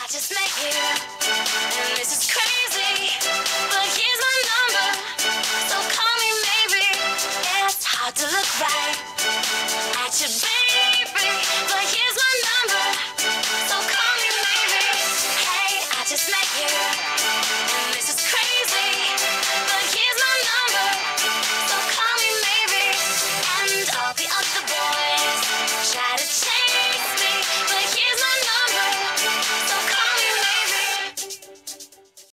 just met you, and this is crazy, but here's my number, so call me maybe. It's hard to look right at you, baby, but here's my number, so call me maybe. Hey, I just met you.